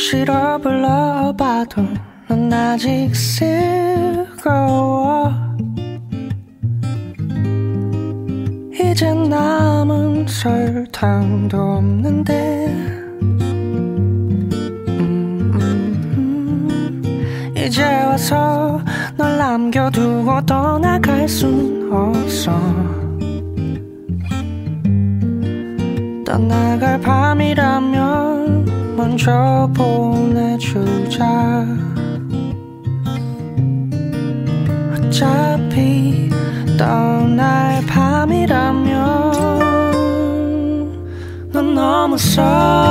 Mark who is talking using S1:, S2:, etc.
S1: 수시로 불러봐도 넌 아직 즐거워. 이제 남은 설탕도 없는데 이제 와서 널 남겨두고 떠나갈 순 없어. 떠나갈 밤이라면 먼저 보내주자. 어차피 떠날 밤이라면 넌 너무 서